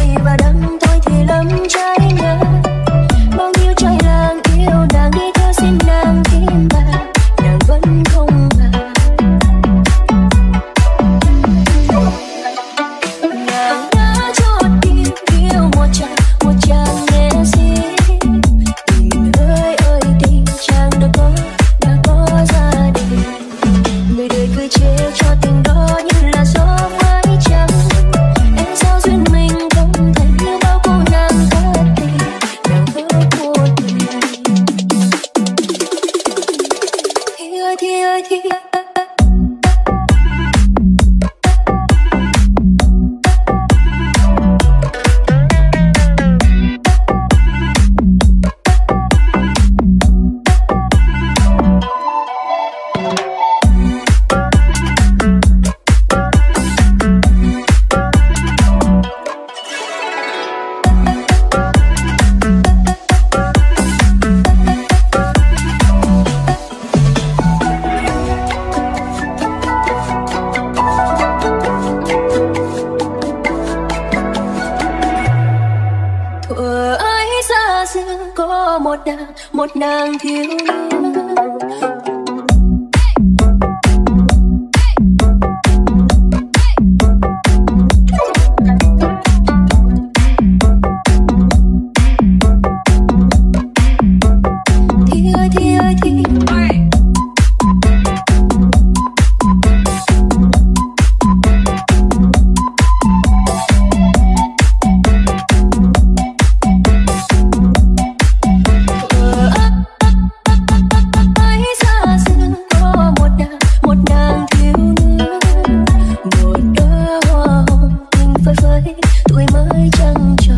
và đắng tôi thì lắm trái ngang. Bao nhiêu trai làng yêu nàng đi theo xin nàng tim bà, nàng vẫn không ngờ. Nàng đã chót yêu một chàng nghe gì. Tình ơi ơi tình chàng đã có gia đình. Người đời cứ chê cho tình đó như là gió mãi trắng. Em sao duyên mình không thành như bao cô nàng thất tình, nàng hỡi một người. Thì ơi thì ơi thì thuở ấy xa xưa có một nàng thiếu niên. Thì ơi thì ơi thì tuổi mới trăng tròn.